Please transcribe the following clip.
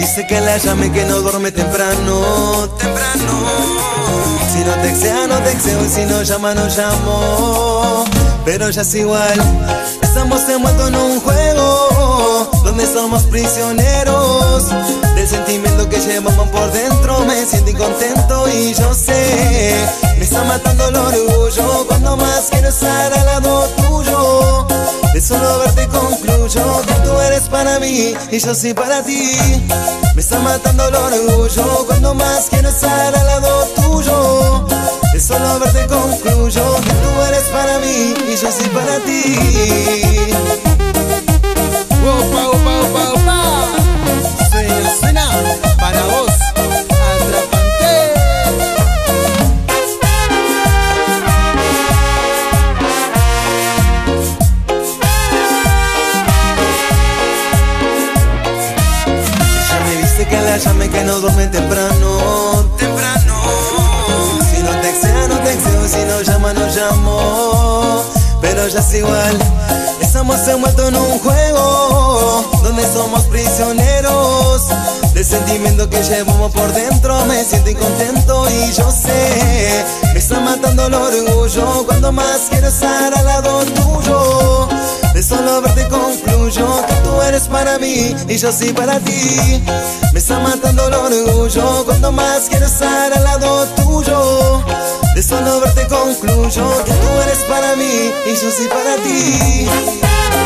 dice que la llame, que no duerme temprano. Si no textea, no texteo, y si no llama, no llamo. Pero ya es igual, estamos envueltos en un juego donde somos prisioneros del sentimiento que llevamos por dentro. Me siento incontento y yo sé, me está matando el orgullo cuando más quiero estar al lado tuyo. De solo verte concluyo que tú eres para mí y yo soy para ti. Me está matando el orgullo cuando más quiero estar al lado tuyo. De solo verte concluyo que tú eres para mí y yo soy para ti. Opa, opa, opa, opa. Suena, suena, para vos, Atrapante. Ella me dice que la llame, que no duerme temprano. Si no textea, no texteo, si no llama, no llamo. Pero ya es igual, estamos envueltos en un juego donde somos prisioneros del sentimiento que llevamos por dentro. Me siento incontento y yo sé, me está matando el orgullo cuando más quiero estar al lado tuyo. De solo verte concluyo que tú eres para mí y yo soy para ti. Me está matando el orgullo cuando más quiero estar al lado tuyo. De solo verte concluyo que tú eres para mí y yo soy para ti.